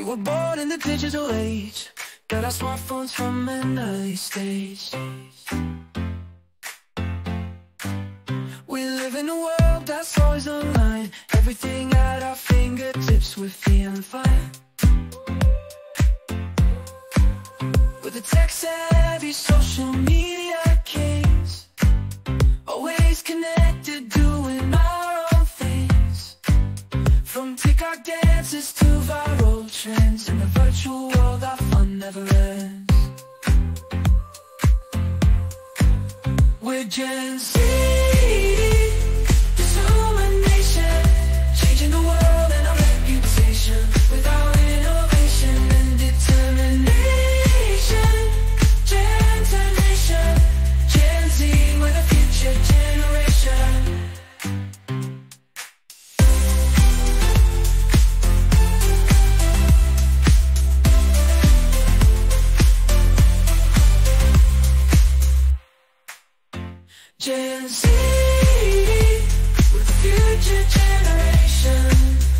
We were born in the digital age, got our smartphones from an early stage. We live in a world that's always online, everything at our fingertips, we're feeling fine. With the tech-savvy social media kings, always connected, doing our own things. From TikTok dances to viral trends, in the virtual world our fun never ends. We're Gen Z, this human nation, changing the world and our reputation. With our innovation and determination, Gen Z, we're the future generation. Gen Z, we're the future generation.